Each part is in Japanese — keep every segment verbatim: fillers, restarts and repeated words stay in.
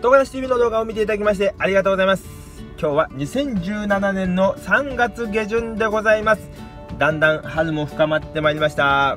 唐辛子 ティーブイ の動画を見ていただきましてありがとうございます。今日はにせんじゅうななねんのさんがつげじゅんでございます。だんだん春も深まってまいりました。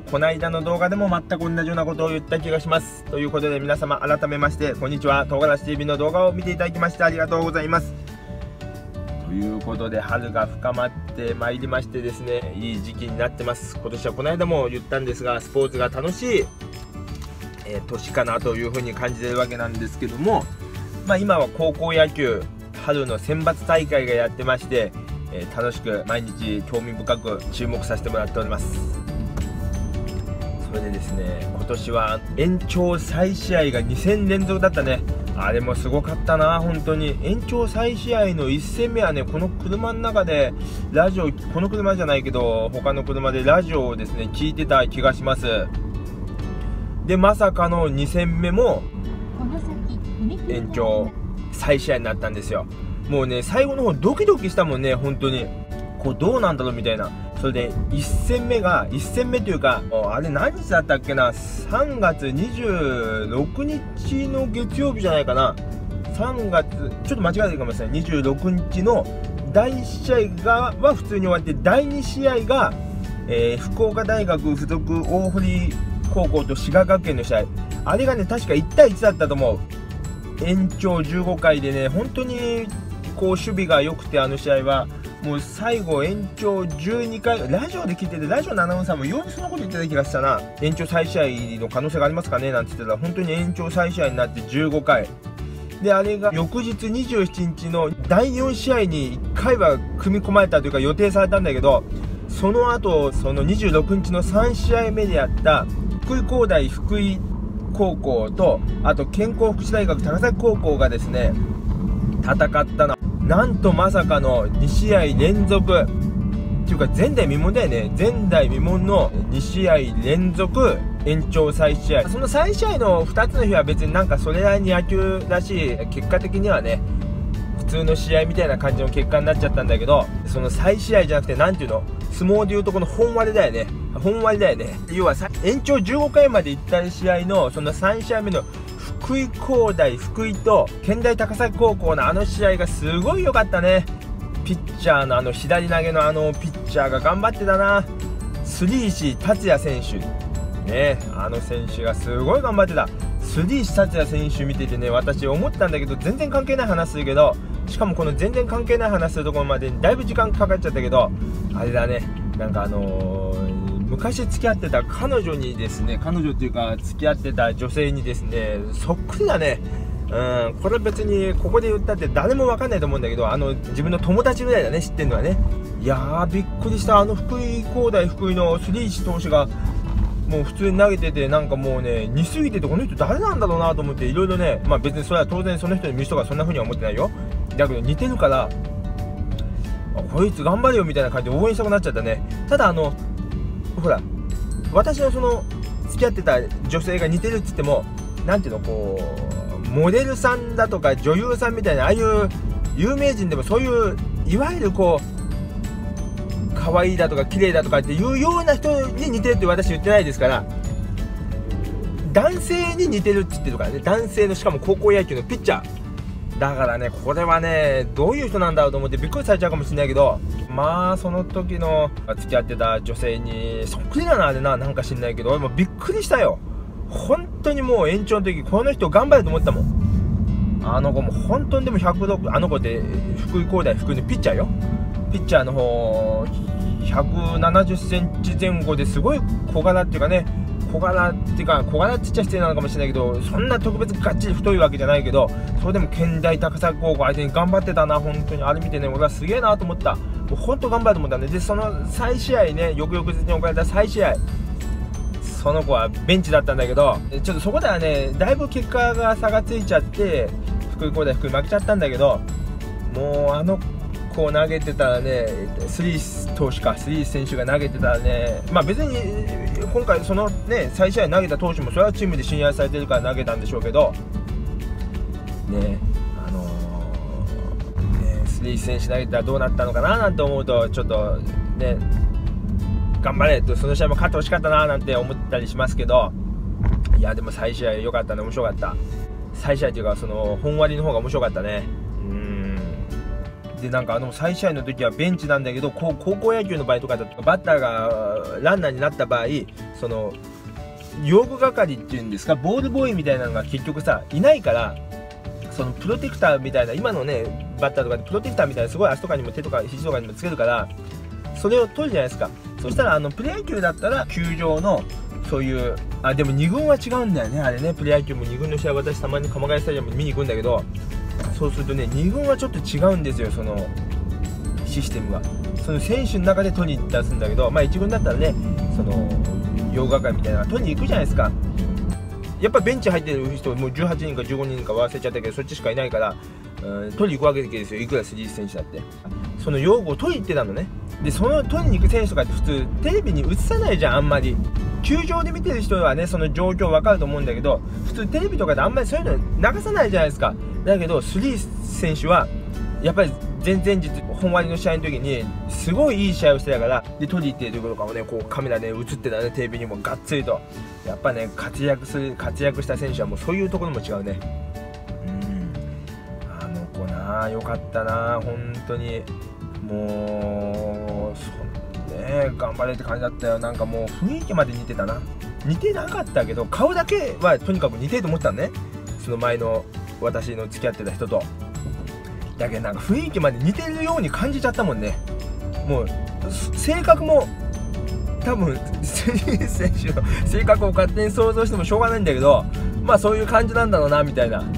こないだの動画でも全く同じようなことを言った気がします。ということで皆様改めましてこんにちは。唐辛子 ティーブイ の動画を見ていただきましてありがとうございます。ということで春が深まってまいりましてですね、いい時期になってます。今年はこの間も言ったんですが、スポーツが楽しい、えー、年かなというふうに感じているわけなんですけども、まあ、今は高校野球春の選抜大会がやってまして、えー、楽しく毎日興味深く注目させてもらっております。それでですね、今年は延長再試合がに戦連続だったね。あれもすごかったな。本当に延長再試合のいっ戦目はね、この車の中でラジオ、この車じゃないけど他の車でラジオをですね聞いてた気がします。でまさかのに戦目も延長再試合になったんですよ。もうね最後の方ドキドキしたもんね。本当にこうどうなんだろうみたいな。それでいっ戦目がいっ戦目というか、あれ何日だったっけな、さんがつにじゅうろくにちの月曜日じゃないかな。さんがつちょっと間違えてるかもしれない。にじゅうろくにちのだいいち試合がは普通に終わって、だいに試合が、えー、福岡大学附属大堀高校と滋賀学園の試合。あれがね確かいちたいいちだったと思う。延長じゅうごかいでね、本当にこう守備が良くて、あの試合はもう最後延長じゅうにかい、ラジオで聞いてて、ラジオのアナウンサーもようにそのこと言ってた気がしたな。延長再試合の可能性がありますかねなんて言ってたら、本当に延長再試合になってじゅうごかいで、あれが翌日にじゅうしちにちのだいよん試合にいっかいは組み込まれたというか予定されたんだけど、その後そのにじゅうろくにちのさん試合目でやった福井工大福井高校と、あと健康福祉大学高崎高校がですね戦ったの。なんとまさかのに試合連続っていうか前代未聞だよね。前代未聞のに試合連続延長再試合。その再試合のふたつの日は別になんかそれなりに野球らしい、結果的にはね普通の試合みたいな感じの結果になっちゃったんだけど、その再試合じゃなくてなんていうの、相撲でいうとこの本割だよね。本割だよね。要は延長じゅうごかいまでいった試合のそのさん試合目の福井工大福井と県大高崎高校のあの試合がすごい良かったね。ピッチャーのあの左投げのあのピッチャーが頑張ってたな。杉石達也選手ね、あの選手がすごい頑張ってた。杉石達也選手見ててね、私思ったんだけど、全然関係ない話するけど、しかもこの全然関係ない話するところまでだいぶ時間かかっちゃったけど、あれだね、なんかあのー、昔付き合ってた彼女にですね、彼女っていうか付き合ってた女性にですねそっくりだね。うん、これ別にここで言ったって誰も分かんないと思うんだけど、あの自分の友達ぐらいだね、知ってるのはね。いやーびっくりした。あの福井工大福井の杉石投手がもう普通に投げてて、なんかもうね似すぎてて、この人誰なんだろうなと思っていろいろね、まあ別にそれは当然その人に見る人がそんな風には思ってないよ。だけど似てるから、あこいつ頑張れよみたいな感じで応援したくなっちゃったね。ただあのほら、私のその付き合ってた女性が似てるっつっても、なんていうの、こうモデルさんだとか女優さんみたいな、ああいう有名人でもそういういわゆるこう可愛いだとか綺麗だとかっていうような人に似てるって私言ってないですから、男性に似てるって言ってるからね。男性の、しかも高校野球のピッチャーだからね、これはねどういう人なんだろうと思ってびっくりされちゃうかもしれないけど、まあその時の付き合ってた女性にそっくりだな、あれな、なんか知んないけど、俺もびっくりしたよ。本当にもう延長の時この人頑張ると思ったもん。あの子も本当にでもひゃくろく、あの子って福井工大福井のピッチャーよ。ピッチャーの方ひゃくななじゅっセンチ前後ですごい小柄っていうかね、小柄っていうか小柄って言っちゃ失礼なのかもしれないけど、そんな特別がっちり太いわけじゃないけど、それでも県大高崎高校相手に頑張ってたな。本当にあれ見てね、俺はすげえなと思った。もう本当頑張ると思ったんで、でその再試合ね、翌々日に行われた再試合、その子はベンチだったんだけど、ちょっとそこではねだいぶ結果が差がついちゃって福井工大福井負けちゃったんだけど、もうあの子投げてたらね、スリー投手かスリー選手が投げてたらね、まあ別に今回そのね再試合投げた投手もそれはチームで信頼されてるから投げたんでしょうけどね、あのーね、スリー選手投げたらどうなったのかななんて思うと、ちょっとね頑張れと、その試合も勝ってほしかったななんて思ったりしますけど、いやでも再試合良かったね、面白かった。 再試合っていうかその本割の方が面白かったね。うーんでなんかあの再試合の時はベンチなんだけど、高校野球の場合とかだとバッターがランナーになった場合、その用具係っていうんですか、ボールボーイみたいなのが結局さいないから、そのプロテクターみたいな、今のねバッターとかでプロテクターみたいなすごい足とかにも手とか肘とかにもつけるから、それを取るじゃないですか。そしたらあのプロ野球だったら球場のそういう、あでもに軍は違うんだよねあれね。プロ野球もに軍の試合、私たまに鎌ヶ谷スタジアムに見に行くんだけど、そうするとねに軍はちょっと違うんですよ、そのシステムが。その選手の中で取りに出すんだけど、まあいち軍だったらねその用具係みたいなのが取りに行くじゃないですか。やっぱベンチ入ってる人もうじゅうはちにんかじゅうごにんか忘れちゃったけど、そっちしかいないから、うん、取りに行くわけですよ、いくらスリー選手だって。その用具を取りに行ってたのね。でその取りに行く選手とかって普通テレビに映さないじゃん、あんまり。球場で見てる人はねその状況わかると思うんだけど、普通テレビとかであんまりそういうの流さないじゃないですか。だけどスリー選手はやっぱり前々日本割の試合の時にすごいいい試合をしてたから、で取りに行ってるところとかもねこうカメラで映ってたね、テレビにもがっつりと。やっぱね活躍する活躍した選手はもうそういうところも違うね。うんあの子なよかったな本当に。もうそね頑張れって感じだったよ。なんかもう雰囲気まで似てたな。似てなかったけど顔だけはとにかく似てると思ってたのね、その前の私の付き合ってた人と。だけどなんか雰囲気まで似てるように感じちゃったもんね。もう性格も多分選手の性格を勝手に想像してもしょうがないんだけど、まあそういう感じなんだろうなみたいな。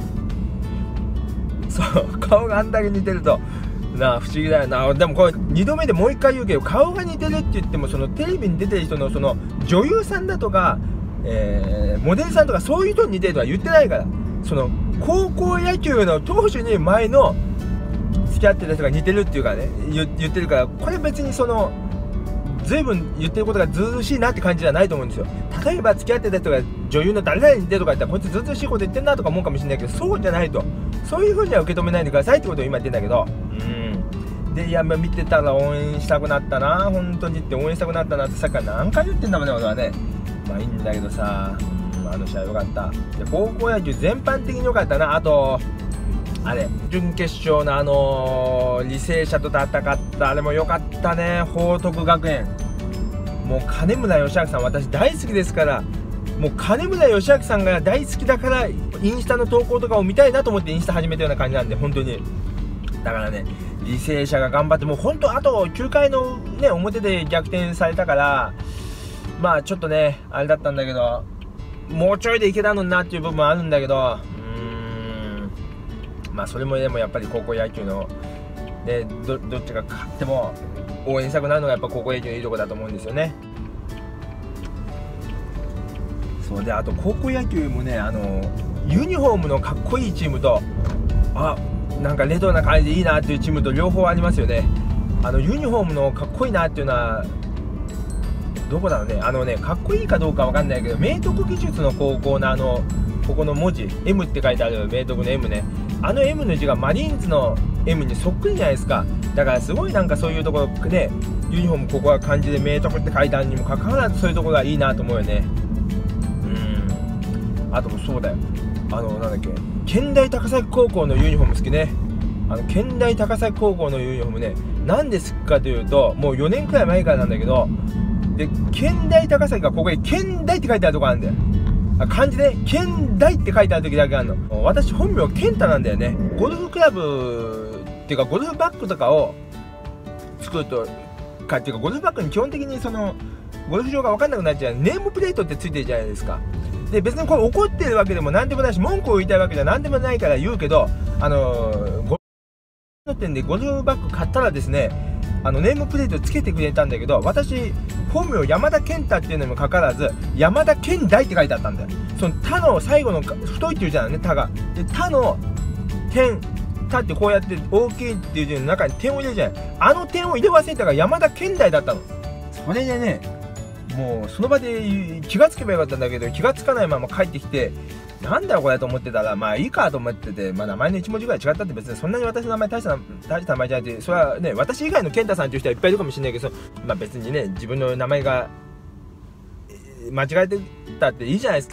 そう顔があんだけ似てるとなあ不思議だよな。でもこれにどめでもう一回言うけど、顔が似てるって言ってもそのテレビに出てる人のその女優さんだとか、えー、モデルさんとかそういう人に似てるとは言ってないから、その高校野球の投手に前の付き合ってる人が似てるっていうかね言ってるから、これ別にその随分言ってることがずうずうしいなって感じじゃないと思うんですよ。例えば付き合ってた人が女優の誰々に似てるとか言ったらこいつずうずうしいこと言ってんなとか思うかもしれないけど、そうじゃないと。そういう風には受け止めないでくださいってことを今言ってんだけど、うんでいや見てたら応援したくなったな本当にって、応援したくなったなってさっきから何回言ってんだもんね俺はね。まあいいんだけどさ、うん、あの試合良かった。で高校野球全般的に良かったな。あとあれ準決勝のあのー、履正社と戦ったあれも良かったね。報徳学園、もう金村義明さん私大好きですから、もう金村義明さんが大好きだからインスタの投稿とかを見たいなと思ってインスタ始めたような感じなんで、本当にだからね履正社が頑張って、もう本当あときゅうかいのね表で逆転されたから、まあちょっとねあれだったんだけど、もうちょいでいけたのになっていう部分もあるんだけど、まあそれもでもやっぱり高校野球の、ね、ど, どっちが勝っても応援したくなるのがやっぱ高校野球のいいとこだと思うんですよね。そうであと高校野球もねあのユニフォームのかっこいいチームと、あなんかレトロな感じでいいなっていうチームと両方ありますよね。あのユニフォームのかっこいいなっていうのはどこだろうね。あのねかっこいいかどうかわかんないけど、明徳義塾の高校のあのここの文字 エム って書いてある明徳の エム ね、あの エム の字がマリーンズの エム にそっくりじゃないですか。だからすごいなんかそういうところね、ユニフォームここは漢字で明徳って書いてあるにもかかわらずそういうところがいいなと思うよね。うんあとそうだよ、あのなんだっけ県大高崎高校のユニフォーム好きね。あの県大高崎高校のユニフォームね、なんで好きかというともうよねんくらい前からなんだけど、で県大高崎がここに県大って書いてあるとこあるんだよ。漢字で県大って書いてある時だけあるの。私本名健太なんだよね。ゴルフクラブっていうかゴルフバッグとかを作るとかっていうか、ゴルフバッグに基本的にそのゴルフ場が分かんなくなっちゃうネームプレートってついてるじゃないですか。で別にこれ怒ってるわけでも何でもないし文句を言いたいわけじゃ何でもないから言うけど、あのー、ゴルフの店でゴルフバッグ買ったらですね、あのネームプレートつけてくれたんだけど、私本名山田健太っていうのにもかかわらず山田健大って書いてあったんだよ。その他の最後の太いっていうじゃんね、他がで他の点他ってこうやって大きいっていう字の中に点を入れるじゃない。あの点を入れ忘れたから山田健大だったの。それでねもうその場で気がつけばよかったんだけど、気がつかないまま帰ってきて、なんだよこれと思ってたら、まあいいかと思ってて、まあ名前のいち文字ぐらい違ったって別にそんなに私の名前大した大した名前じゃなくて、それはね私以外の健太さんという人はいっぱいいるかもしれないけど、まあ別にね自分の名前が間違えてたっていいじゃないですか。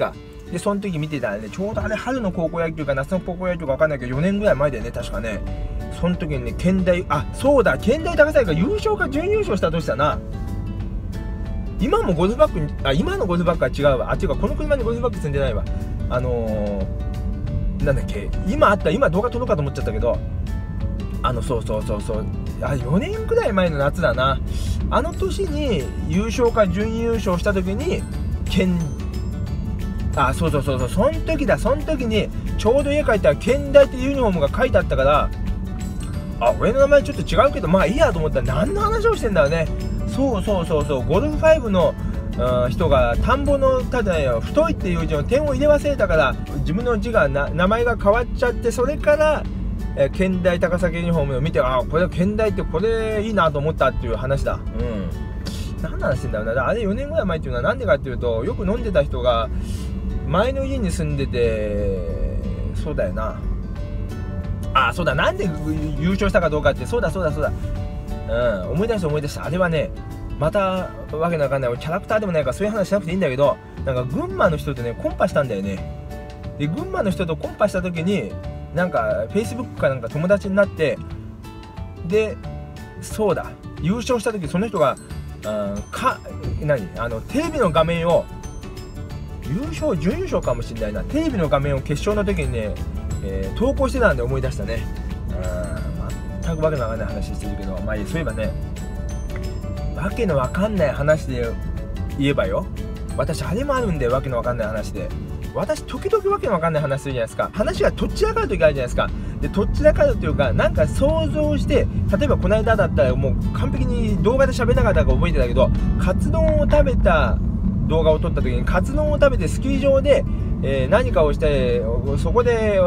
でその時見てたらね、ちょうどあれ春の高校野球か夏の高校野球か分かんないけどよねんぐらい前だよね確かね。その時にね県大、あそうだ県大高崎が優勝か準優勝した年だな。今もゴルフバッグ、あ今のゴルフバッグは違うわ。あ違うか、この車にゴルフバッグ積んでないわ。あのー、なんだっけ、今あった今動画撮ろうかと思っちゃったけど、あのそうそうそうそう、あよねんくらい前の夏だな。あの年に優勝か準優勝した時に県、あそうそうそうそう、その時だ、その時にちょうど家帰ったら県大ってユニフォームが書いてあったから、あ俺の名前ちょっと違うけどまあいいやと思ったら、何の話をしてんだろうね。そうそうそうそう、ゴルフファイブの人が田んぼのただよ太いっていう字の点を入れ忘れたから、自分の字がな名前が変わっちゃって、それからえ県大高崎ユニフォームを見て、あこれ県大ってこれいいなと思ったっていう話だ。うん何の話してんだろうな。あれよねんぐらい前っていうのはなんでかっていうと、よく飲んでた人が前の家に住んでて、そうだよな、あそうだ、なんで優勝したかどうかって、そうだそうだそうだ、うん、思い出した思い出した。あれはね、またわけのわかんないキャラクターでもないからそういう話しなくていいんだけど、なんか群馬の人とねコンパしたんだよね。で群馬の人とコンパした時になんかフェイスブックかなんか友達になって、でそうだ優勝した時その人が、うん、か何あのテレビの画面を、優勝準優勝かもしれないな、テレビの画面を決勝の時にね、えー、投稿してたんで思い出したね。うん全くわけのわかんない話してるけど、まあそういえばね、わけのわかんない話で言えばよ、私あれもあるんで、わけのわかんない話で、私時々わけのわかんない話するじゃないですか。話がとっちらかる時あるじゃないですか。でとっちらかるっていうか、なんか想像して、例えばこの間だったらもう完璧に動画で喋らなかったから覚えてたけど、カツ丼を食べた動画を撮った時に、カツ丼を食べてスキー場で、えー、何かをして、そこで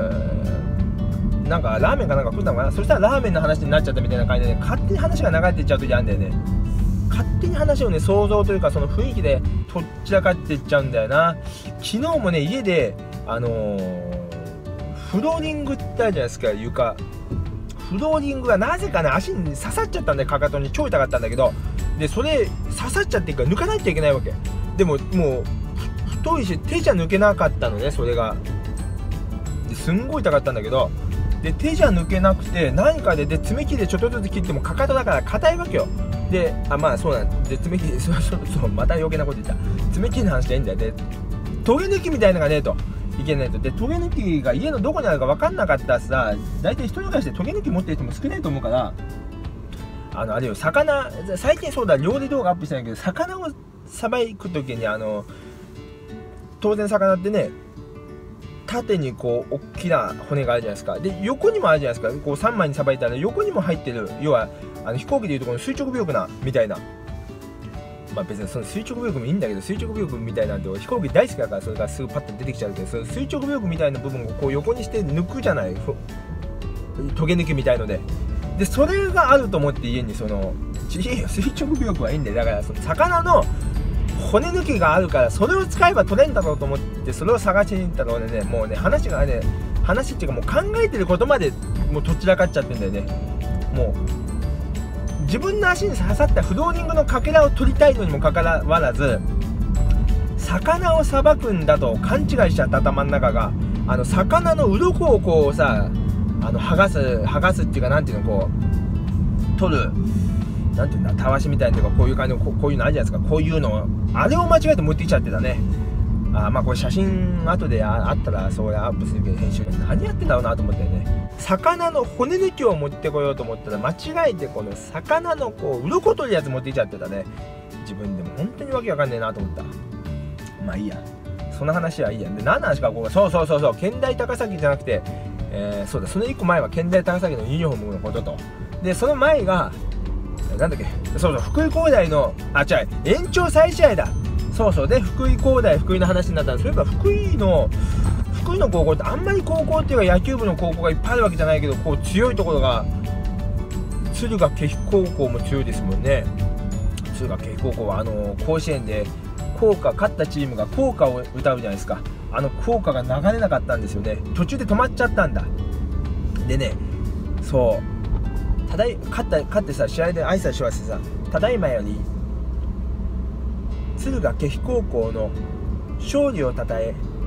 なんかラーメンかなんか食ったのかな。そしたらラーメンの話になっちゃったみたいな感じで、ね、勝手に話が流れていっちゃう時あるんだよね。勝手に話をね想像というかその雰囲気でとっちらかっていっちゃうんだよな。昨日もね家であのー、フローリングってあるじゃないですか、床。フローリングがなぜかね足に刺さっちゃったんで、かかとに超痛かったんだけど、でそれ刺さっちゃってるから抜かないといけないわけでも、もう太いし手じゃ抜けなかったのね、それが。ですんごい痛かったんだけど、で手じゃ抜けなくて何かでで爪切りでちょっとずつ切ってもかかとだから硬いわけよ。であまあそうなんで、爪切りそうそうそうまた余計なこと言った。爪切りの話がいいんだよ。でトゲ抜きみたいなのがねえといけないと。でトゲ抜きが家のどこにあるか分かんなかったらさ、大体一人暮らしでトゲ抜き持ってる人も少ないと思うから、あのあれよ、魚最近そうだ料理動画アップしてないけど、魚をさばく時にあの当然魚ってね縦にこう大きな骨があるじゃないですか。で横にもあるじゃないですか。こうさんまいにさばいたら横にも入ってる、要はあの飛行機でいうとこの垂直尾翼なみたいな、まあ別にその垂直尾翼もいいんだけど、垂直尾翼みたいなんて飛行機大好きだから、それがすぐパッと出てきちゃうけど、その垂直尾翼みたいな部分をこう横にして抜くじゃない、トゲ抜きみたいので。でそれがあると思って家にその垂直尾翼はいいんで、だからその魚の骨抜きがあるから、それを使えば取れんだろうと思ってそれを探しに行ったのでね、もうね話がね話っていうかもう考えてることまでもうとっちらかっちゃってんだよね。もう自分の足に刺さったフローリングのかけらを取りたいのにもかかわらず、魚をさばくんだと勘違いしちゃった頭の中が、あの魚の鱗をこうさあの剥がす剥がすっていうか、なんていうの、こう取る、なんていうんだ、たわしみたいなとかこういう感じの こ, こういうのあるじゃないですか。こういうのあれを間違えて持ってきちゃってたね。あまあこれ写真後で あ, あったらそれアップするけど、編集何やってんだろうなと思ってね。魚の骨抜きを持ってこようと思ったら間違えてこの魚のこう鱗取るやつ持ってきちゃってたね。自分でも本当にわけわかんねえなと思った。まあいいや、その話はいいや。で何の話か、こうそうそうそうそう県大高崎じゃなくて、えー、そうだ、そのいっこまえは県大高崎のユニフォームのことと、でその前がなんだっけ、そうそう福井工大のあ違う延長再試合だ。そうそうで福井工大福井の話になったんです。そういえば福井の福井の高校ってあんまり高校っていうか野球部の高校がいっぱいあるわけじゃないけど、こう強いところが敦賀気比高校も強いですもんね。敦賀気比高校はあの甲子園で校歌勝ったチームが校歌を歌うじゃないですか。あの校歌が流れなかったんですよね。途中で止まっちゃったんだ。でね、そうただい勝った勝ってさ、試合で挨拶しましてさ、ただいまより敦賀気比高校の勝利をたたえ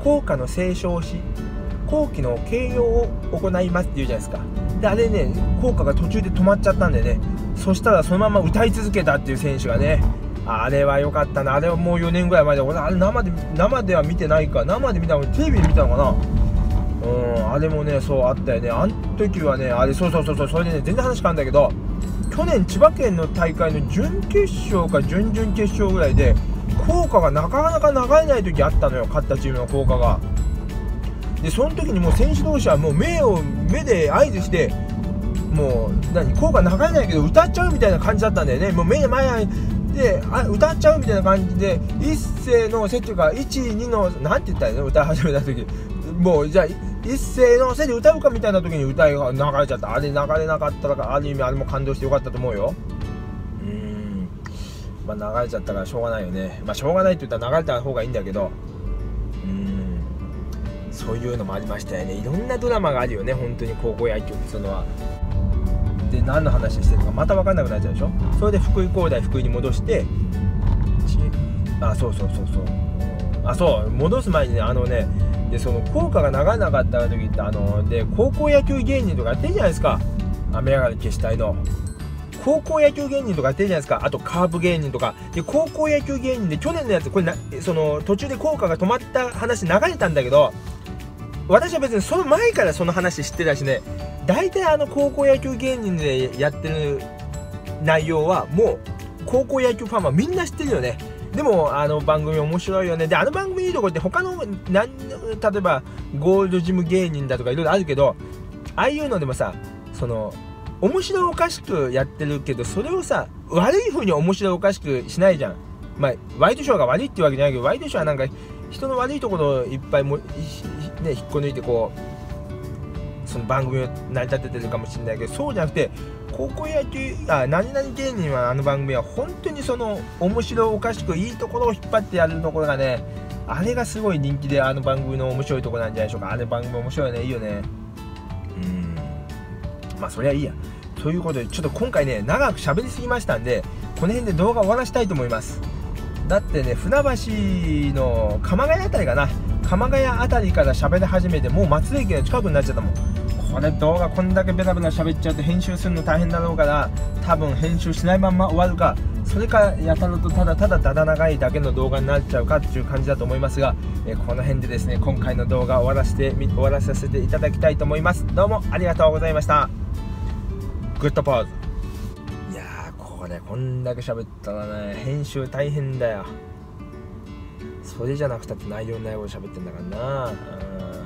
校歌の斉唱し校旗の掲揚を行いますって言うじゃないですか。であれね、校歌が途中で止まっちゃったんでね、そしたらそのまま歌い続けたっていう選手がね、あれは良かったな。あれはもうよねんぐらい前で、俺あれ生で生では見てないか、生で見たのテレビで見たのかな。うん、あれもね、そうあったよね。あの時はね、あれそうそうそうそう、それでね、全然話変わるんだけど、去年千葉県の大会の準決勝か準々決勝ぐらいで校歌がなかなか流れない時あったのよ、勝ったチームの校歌が。でその時にもう選手同士はもう目を目で合図して、もう何校歌流れないけど歌っちゃうみたいな感じだったんだよね。もう目で前であ歌っちゃうみたいな感じで、一斉のせっていうかいち、にのなんて言ったらいいの、歌い始めた時、もうじゃあ一斉のせで歌うかみたいな時に歌いが流れちゃった。あれ流れなかったら、ある意味あれも感動してよかったと思うよ。うーん、まあ流れちゃったからしょうがないよね。まあしょうがないって言ったら流れた方がいいんだけど、うーん、そういうのもありましたよね。いろんなドラマがあるよね、本当に高校野球っていうのは。で何の話してるのかまた分かんなくなっちゃうでしょ。それで福井工大福井に戻して、あそうそうそうそう、あそう戻す前にね、あのね、でその効果が流れなかった時ってあので高校野球芸人とかやってるじゃないですか。雨上がり消したいの高校野球芸人とかやってるじゃないですか。あとカープ芸人とかで、高校野球芸人で去年のやつ、これなその途中で効果が止まった話流れたんだけど、私は別にその前からその話知ってたしね、大体あの高校野球芸人でやってる内容はもう高校野球ファンはみんな知ってるよね。でもあの番組面白いよね。であの番組いいとこって他のなん例えばゴールドジム芸人だとかいろいろあるけど、ああいうのでもさ、その面白おかしくやってるけど、それをさ悪い風に面白おかしくしないじゃん。まあワイドショーが悪いってわけじゃないけど、ワイドショーはなんか人の悪いところをいっぱいも、ね、引っこ抜いてこうその番組を成り立ててるかもしれないけど、そうじゃなくて高校野球あ何々芸人はあの番組は本当にその面白おかしくいいところを引っ張ってやるところがね、あれがすごい人気で、あの番組の面白いところなんじゃないでしょうか。あれ番組面白いね、いいよね。うーん、まあそりゃいいや。ということでちょっと今回ね長く喋りすぎましたんで、この辺で動画終わらせたいと思います。だってね、船橋の鎌ヶ谷あたりかな、鎌ヶ谷あたりから喋り始めてもう松江駅の近くになっちゃったもん。これ動画こんだけベラベラ喋っちゃうと編集するの大変だろうから、多分編集しないまま終わるか、それかやたらとただただだだ長いだけの動画になっちゃうかっていう感じだと思いますが、えこの辺でですね今回の動画を終わらせて終わらさせていただきたいと思います。どうもありがとうございました。グッドポーズ。いやーこれこんだけ喋ったらね編集大変だよ。それじゃなくたって内容内容喋ってんだからな。